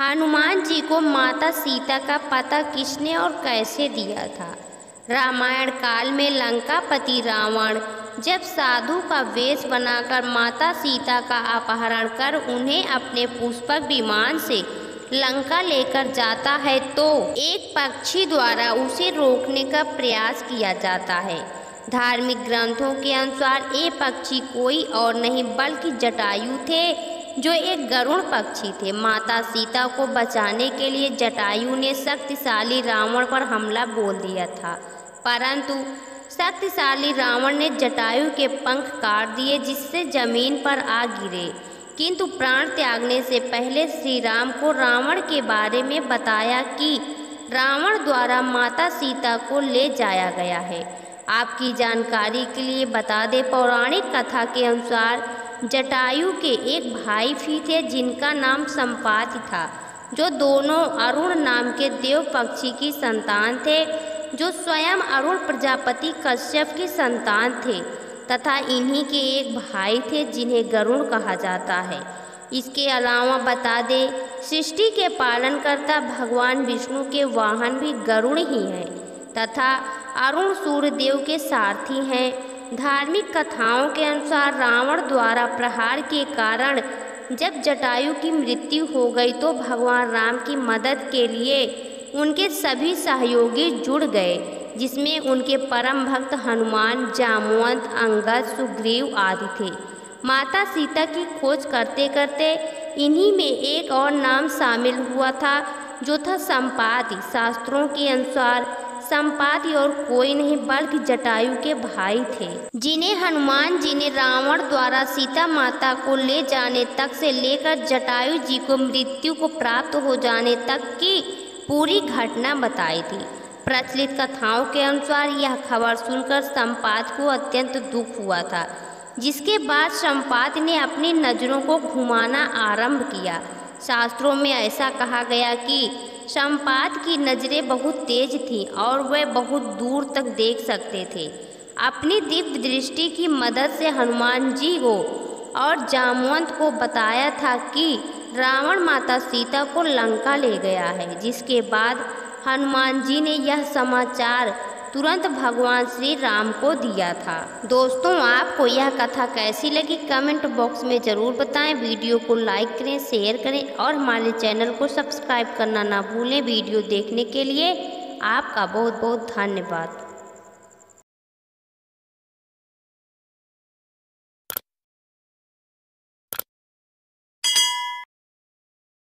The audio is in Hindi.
हनुमान जी को माता सीता का पता किसने और कैसे दिया था? रामायण काल में लंकापति रावण जब साधु का वेश बनाकर माता सीता का अपहरण कर उन्हें अपने पुष्पक विमान से लंका लेकर जाता है तो एक पक्षी द्वारा उसे रोकने का प्रयास किया जाता है। धार्मिक ग्रंथों के अनुसार ये पक्षी कोई और नहीं बल्कि जटायु थे, जो एक गरुड़ पक्षी थे। माता सीता को बचाने के लिए जटायु ने शक्तिशाली रावण पर हमला बोल दिया था, परंतु शक्तिशाली रावण ने जटायु के पंख काट दिए जिससे जमीन पर आ गिरे। किंतु प्राण त्यागने से पहले श्री राम को रावण के बारे में बताया कि रावण द्वारा माता सीता को ले जाया गया है। आपकी जानकारी के लिए बता दें, पौराणिक कथा के अनुसार जटायु के एक भाई भी थे जिनका नाम संपाति था, जो दोनों अरुण नाम के देव पक्षी की संतान थे, जो स्वयं अरुण प्रजापति कश्यप की संतान थे तथा इन्हीं के एक भाई थे जिन्हें गरुड़ कहा जाता है। इसके अलावा बता दें, सृष्टि के पालनकर्ता भगवान विष्णु के वाहन भी गरुड़ ही हैं तथा अरुण सूर्यदेव के सारथी हैं। धार्मिक कथाओं के अनुसार रावण द्वारा प्रहार के कारण जब जटायु की मृत्यु हो गई तो भगवान राम की मदद के लिए उनके सभी सहयोगी जुड़ गए, जिसमें उनके परम भक्त हनुमान, जामवंत, अंगद, सुग्रीव आदि थे। माता सीता की खोज करते करते इन्हीं में एक और नाम शामिल हुआ था, जो था संपाति। शास्त्रों के अनुसार संपाति और कोई नहीं बल्कि जटायु के भाई थे, जिन्हें हनुमान जी ने रावण द्वारा सीता माता को ले जाने तक से लेकर जटायु जी को मृत्यु को प्राप्त हो जाने तक की पूरी घटना बताई थी। प्रचलित कथाओं के अनुसार यह खबर सुनकर संपाति को अत्यंत दुख हुआ था, जिसके बाद संपाति ने अपनी नज़रों को घुमाना आरंभ किया। शास्त्रों में ऐसा कहा गया कि संपाति की नज़रें बहुत तेज थीं और वह बहुत दूर तक देख सकते थे। अपनी दिव्य दृष्टि की मदद से हनुमान जी को और जामवंत को बताया था कि रावण माता सीता को लंका ले गया है, जिसके बाद हनुमान जी ने यह समाचार तुरंत भगवान श्री राम को दिया था। दोस्तों, आपको यह कथा कैसी लगी कमेंट बॉक्स में ज़रूर बताएं। वीडियो को लाइक करें, शेयर करें और हमारे चैनल को सब्सक्राइब करना ना भूलें। वीडियो देखने के लिए आपका बहुत बहुत धन्यवाद।